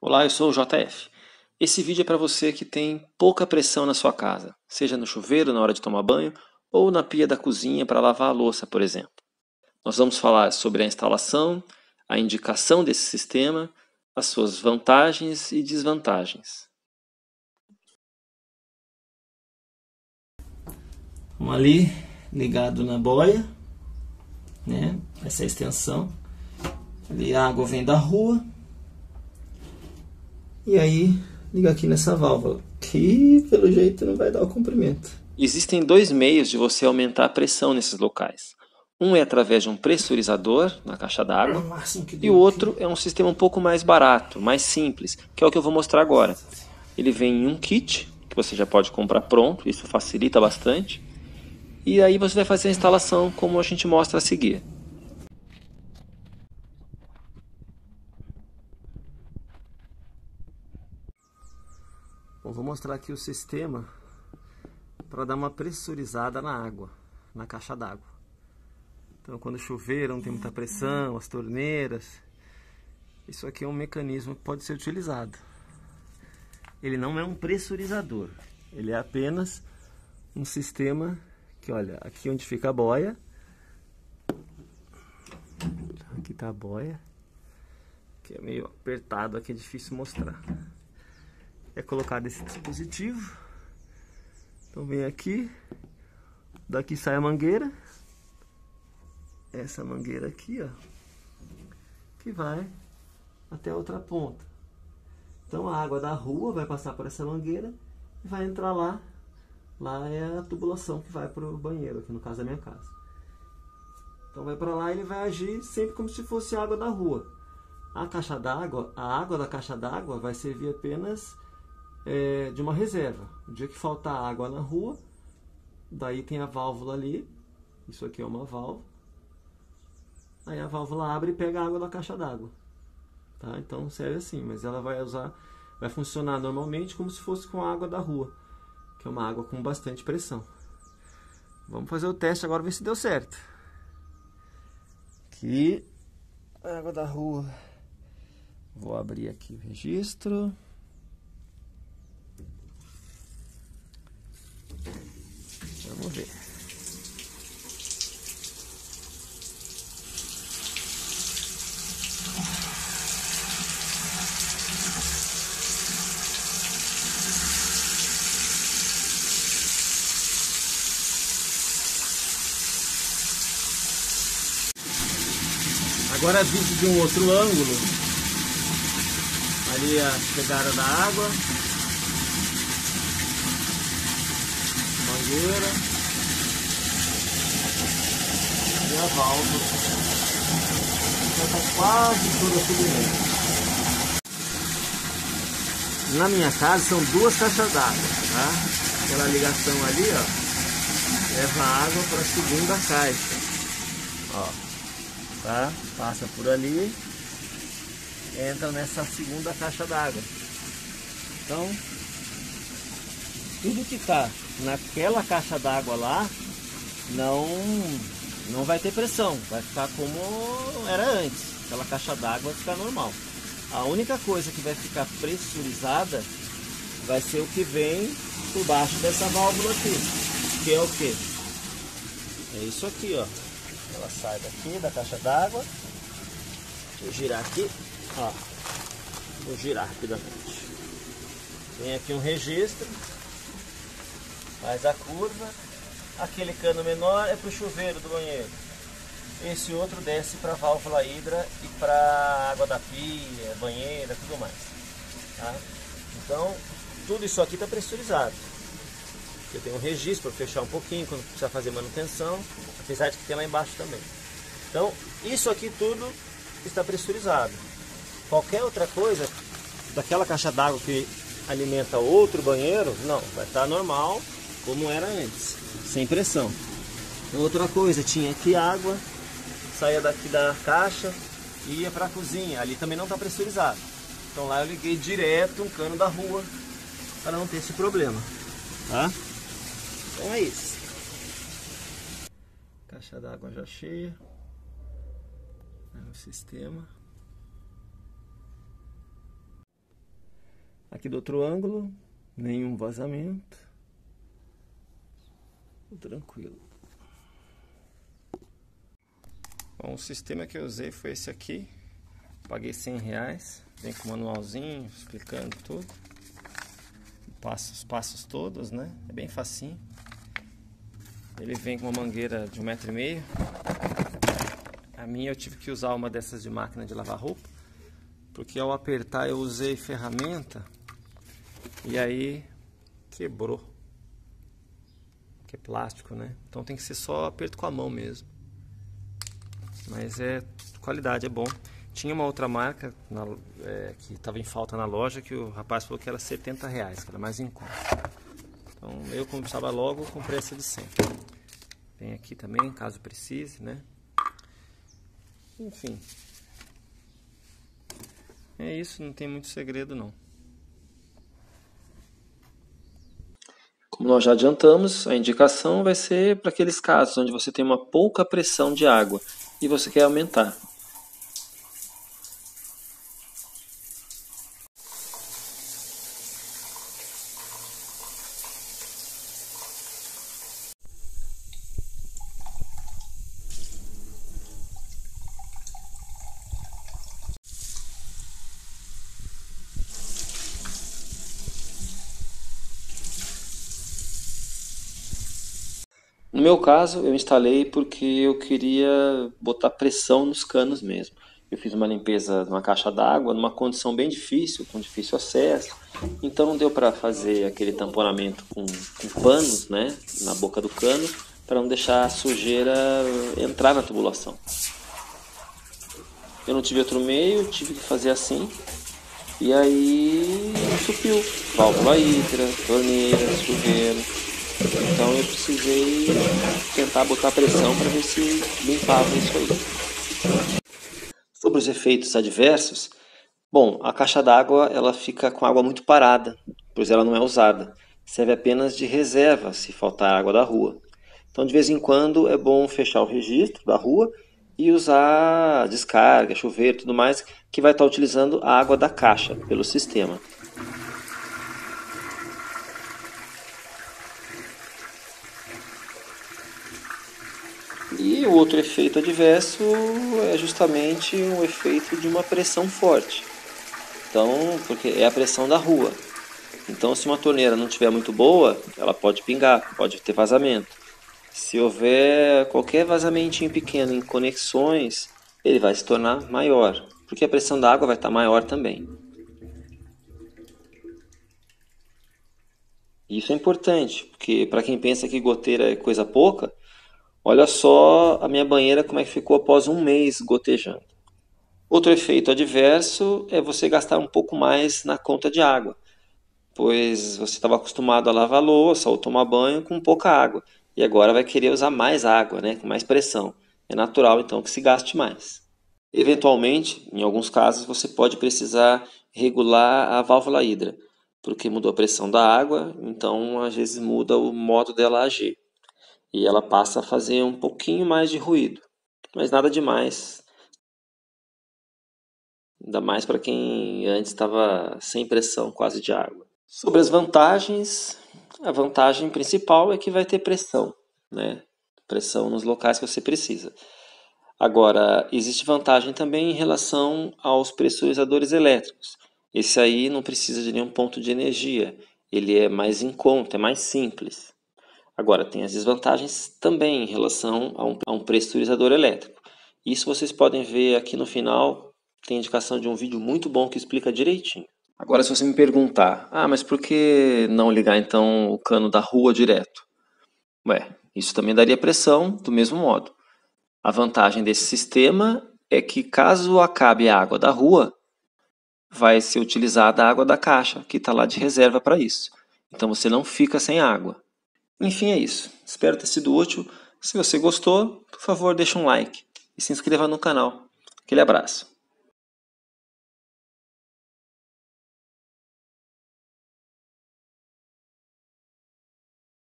Olá, eu sou o JF. Esse vídeo é para você que tem pouca pressão na sua casa, seja no chuveiro na hora de tomar banho ou na pia da cozinha para lavar a louça, por exemplo. Nós vamos falar sobre a instalação, a indicação desse sistema, as suas vantagens e desvantagens. Vamos ali, ligado na boia, né? Essa é a extensão. Ali a água vem da rua. E aí, liga aqui nessa válvula, que pelo jeito não vai dar o comprimento. Existem dois meios de você aumentar a pressão nesses locais. Um é através de um pressurizador na caixa d'água e o outro é um sistema um pouco mais barato, mais simples, que é o que eu vou mostrar agora. Ele vem em um kit, que você já pode comprar pronto, isso facilita bastante. E aí você vai fazer a instalação como a gente mostra a seguir. Bom, vou mostrar aqui o sistema para dar uma pressurizada na água, na caixa d'água. Então, quando chover, não tem muita pressão, as torneiras, isso aqui é um mecanismo que pode ser utilizado. Ele não é um pressurizador, ele é apenas um sistema que, olha, aqui onde fica a boia, aqui está a boia, que é meio apertado, aqui é difícil mostrar. É colocado esse dispositivo, então vem aqui, daqui sai a mangueira, essa mangueira aqui, ó, que vai até a outra ponta. Então a água da rua vai passar por essa mangueira e vai entrar lá. Lá é a tubulação que vai para o banheiro, aqui no caso da minha casa. Então vai para lá e ele vai agir sempre como se fosse água da rua. A caixa d'água, a água da caixa d'água vai servir apenas de uma reserva. O dia que faltar água na rua, daí tem a válvula ali. Isso aqui é uma válvula. Aí a válvula abre e pega a água da caixa d'água. Tá? Então serve assim, mas ela vai funcionar normalmente como se fosse com a água da rua, que é uma água com bastante pressão. Vamos fazer o teste agora, ver se deu certo. Aqui, a água da rua. Vou abrir aqui o registro. Vamos ver. Agora visto de um outro ângulo, ali a chegada da água, mangueira e a válvula, já está quase toda submersa. Na minha casa são duas caixas d'água, tá? Aquela ligação ali, ó, leva a água para a segunda caixa, ó. Tá? Passa por ali, entra nessa segunda caixa d'água. Então, tudo que tá naquela caixa d'água lá não vai ter pressão, vai ficar como era antes. Aquela caixa d'água vai ficar normal. A única coisa que vai ficar pressurizada vai ser o que vem por baixo dessa válvula aqui, que é o que? É isso aqui, ó. Ela sai daqui da caixa d'água. Deixa eu girar aqui, ó. Vou girar rapidamente. Tem aqui um registro, faz a curva. Aquele cano menor é para o chuveiro do banheiro. Esse outro desce para a válvula hidra e para água da pia, banheira, tudo mais. Tá? Então, tudo isso aqui está pressurizado. Eu tenho um registro para fechar um pouquinho quando precisar fazer manutenção, apesar de que tem lá embaixo também. Então, isso aqui tudo está pressurizado. Qualquer outra coisa, daquela caixa d'água que alimenta outro banheiro, não, vai estar normal, como era antes, sem pressão. Outra coisa, tinha aqui água, saía daqui da caixa e ia para a cozinha, ali também não está pressurizado. Então lá eu liguei direto um cano da rua, para não ter esse problema, tá? Então é isso. Caixa d'água já cheia. É o sistema. Aqui do outro ângulo, nenhum vazamento. Tranquilo. Bom, o sistema que eu usei foi esse aqui. Paguei R$100. Vem com o manualzinho explicando tudo. Os passos todos, né? É bem facinho. Ele vem com uma mangueira de 1,5 m. A minha eu tive que usar uma dessas de máquina de lavar roupa, porque ao apertar eu usei ferramenta e aí quebrou. Que é plástico, né? Então tem que ser só aperto com a mão mesmo. Mas é qualidade, é bom. Tinha uma outra marca que estava em falta na loja, que o rapaz falou que era R$70, que era mais em conta. Então eu, como precisava logo, comprei essa de 100. Tem aqui também, caso precise, né? Enfim. É isso, não tem muito segredo não. Como nós já adiantamos, a indicação vai ser para aqueles casos onde você tem uma pouca pressão de água e você quer aumentar. No meu caso, eu instalei porque eu queria botar pressão nos canos mesmo. Eu fiz uma limpeza numa caixa d'água, numa condição bem difícil, com difícil acesso. Então não deu para fazer aquele tamponamento com panos, né, na boca do cano, para não deixar a sujeira entrar na tubulação. Eu não tive outro meio, tive que fazer assim. E aí entupiu válvula hidra, torneira, chuveiro. Então eu precisei tentar botar pressão para ver se limpava isso aí. Sobre os efeitos adversos, bom, a caixa d'água ela fica com água muito parada, pois ela não é usada. Serve apenas de reserva se faltar água da rua. Então de vez em quando é bom fechar o registro da rua e usar descarga, chuveiro e tudo mais, que vai estar utilizando a água da caixa pelo sistema. E o outro efeito adverso é justamente um efeito de uma pressão forte. Então, porque é a pressão da rua. Então, se uma torneira não estiver muito boa, ela pode pingar, pode ter vazamento. Se houver qualquer vazamentinho pequeno em conexões, ele vai se tornar maior, porque a pressão da água vai estar maior também. Isso é importante, porque para quem pensa que goteira é coisa pouca, olha só a minha banheira como é que ficou após um mês gotejando. Outro efeito adverso é você gastar um pouco mais na conta de água, pois você estava acostumado a lavar louça ou tomar banho com pouca água, e agora vai querer usar mais água, né, com mais pressão. É natural então que se gaste mais. Eventualmente, em alguns casos, você pode precisar regular a válvula hidra, porque mudou a pressão da água, então às vezes muda o modo dela agir. E ela passa a fazer um pouquinho mais de ruído, mas nada demais. Ainda mais para quem antes estava sem pressão quase de água. Sobre as vantagens, a vantagem principal é que vai ter pressão, né? Pressão nos locais que você precisa. Agora, existe vantagem também em relação aos pressurizadores elétricos. Esse aí não precisa de nenhum ponto de energia, ele é mais em conta, é mais simples. Agora, tem as desvantagens também em relação a um pressurizador elétrico. Isso vocês podem ver aqui no final, tem indicação de um vídeo muito bom que explica direitinho. Agora, se você me perguntar, mas por que não ligar então o cano da rua direto? Isso também daria pressão do mesmo modo. A vantagem desse sistema é que caso acabe a água da rua, vai ser utilizada a água da caixa, que está lá de reserva para isso. Então você não fica sem água. Enfim, é isso. Espero ter sido útil. Se você gostou, por favor, deixe um like e se inscreva no canal. Aquele abraço.